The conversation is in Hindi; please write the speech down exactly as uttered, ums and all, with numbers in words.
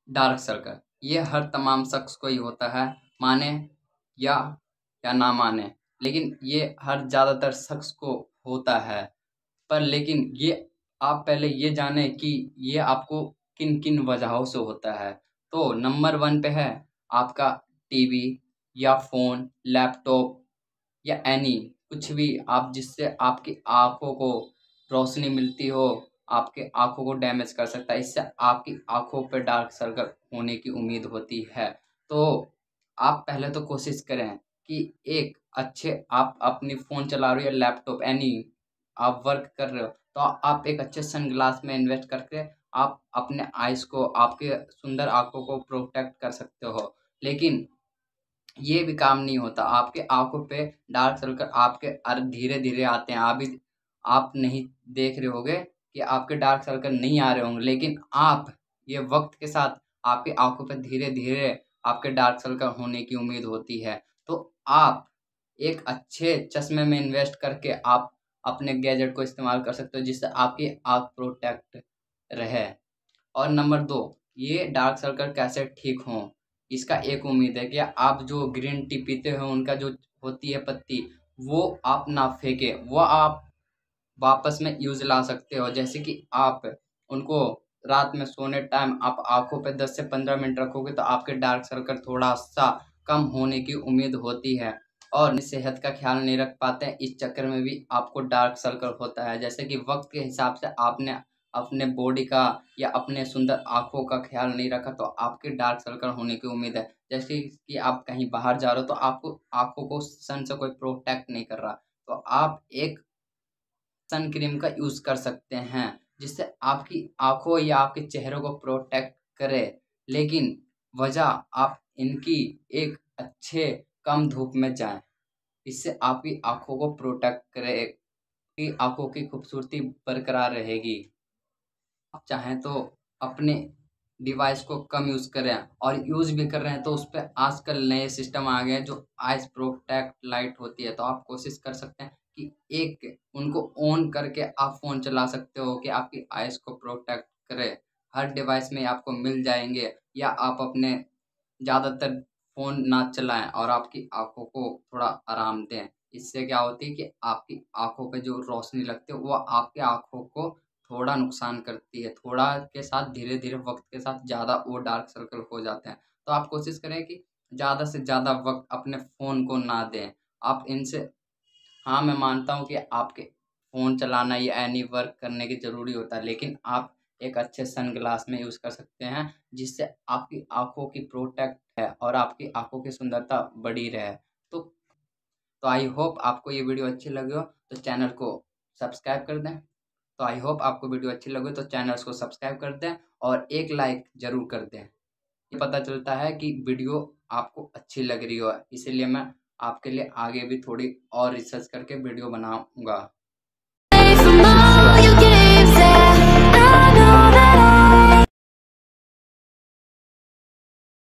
डार्क सर्कल ये हर तमाम शख्स को ही होता है, माने या या ना माने, लेकिन ये हर ज़्यादातर शख्स को होता है। पर लेकिन ये आप पहले ये जानें कि ये आपको किन-किन वजहों से होता है। तो नंबर वन पे है आपका टीवी या फ़ोन, लैपटॉप या एनी कुछ भी आप जिससे आपकी आँखों को रोशनी मिलती हो, आपके आँखों को डैमेज कर सकता है। इससे आपकी आँखों पे डार्क सर्कल होने की उम्मीद होती है। तो आप पहले तो कोशिश करें कि एक अच्छे आप अपनी फ़ोन चला रहे हो या लैपटॉप एनी आप वर्क कर रहे हो, तो आप एक अच्छे सनग्लास में इन्वेस्ट करके आप अपने आइज़ को, आपके सुंदर आँखों को प्रोटेक्ट कर सकते हो। लेकिन ये भी काम नहीं होता, आपके आँखों पे डार्क सर्कल आपके अर धीरे-धीरे आते हैं। अभी आप नहीं देख रहे होंगे कि आपके डार्क सर्कल नहीं आ रहे होंगे, लेकिन आप ये वक़्त के साथ आपकी आँखों पे धीरे-धीरे आपके डार्क सर्कल होने की उम्मीद होती है। तो आप एक अच्छे चश्मे में इन्वेस्ट करके आप अपने गैजेट को इस्तेमाल कर सकते हो, जिससे आपकी आँख प्रोटेक्ट रहे। और नंबर दो ये डार्क सर्कल कैसे ठीक हों? इसका एक उम्मीद है कि आप जो ग्रीन टी पीते हो, उनका जो होती है पत्ती, वो आप ना फेंकें, वो आप वापस में यूज़ ला सकते हो। जैसे कि आप उनको रात में सोने टाइम आप आँखों पे दस से पंद्रह मिनट रखोगे, तो आपके डार्क सर्कल थोड़ा-सा कम होने की उम्मीद होती है। और अपनी सेहत का ख़्याल नहीं रख पाते हैं, इस चक्कर में भी आपको डार्क सर्कल होता है। जैसे कि वक़्त के हिसाब से आपने अपने बॉडी का या अपने सुंदर आँखों का ख़्याल नहीं रखा, तो आपके डार्क सर्कल होने की उम्मीद है। जैसे कि आप कहीं बाहर जा रहे हो, तो आपको आँखों को सन से कोई प्रोटेक्ट नहीं कर रहा, तो आप एक सन क्रीम का यूज़ कर सकते हैं, जिससे आपकी आँखों या आपके चेहरे को प्रोटेक्ट करे। लेकिन वजह आप इनकी एक अच्छे कम धूप में जाएँ, इससे आपकी आँखों को प्रोटेक्ट करेगी, आँखों की खूबसूरती बरकरार रहेगी। आप चाहें तो अपने डिवाइस को कम यूज़ करें और यूज़ भी कर रहे हैं तो उस पे आजकल नए सिस्टम आ गए हैं जो आइज़ प्रोटेक्ट लाइट होती है, तो आप कोशिश कर सकते हैं कि एक उनको ऑन करके आप फ़ोन चला सकते हो कि आपकी आइज़ को प्रोटेक्ट करे। हर डिवाइस में आपको मिल जाएँगे या आप अपने ज़्यादातर फ़ोन ना चलाएँ और आपकी आँखों को थोड़ा आराम दें। इससे क्या होती है कि आपकी आँखों पे जो रोशनी लगती है वो आपकी आँखों को थोड़ा नुकसान करती है। थोड़ा के साथ धीरे-धीरे वक़्त के साथ ज़्यादा वो डार्क सर्कल हो जाते हैं। तो आप कोशिश करें कि ज़्यादा से ज़्यादा वक़्त अपने फ़ोन को ना दें। आप इनसे हाँ, मैं मानता हूँ कि आपके फ़ोन चलाना या एनी वर्क करने की ज़रूरी होता है, लेकिन आप एक अच्छे सनग्लास में यूज़ कर सकते हैं, जिससे आपकी आँखों की प्रोटेक्ट है और आपकी आँखों की सुंदरता बढ़ी रहे। तो तो आई होप आपको ये वीडियो अच्छी लगी हो, तो चैनल को सब्सक्राइब कर दें। तो आई होप आपको वीडियो अच्छी लगी हो, तो चैनल्स को सब्सक्राइब कर दें और एक लाइक ज़रूर कर दें। ये पता चलता है कि वीडियो आपको अच्छी लग रही हो, इसीलिए मैं आपके लिए आगे भी थोड़ी और रिसर्च करके वीडियो बनाऊँगा।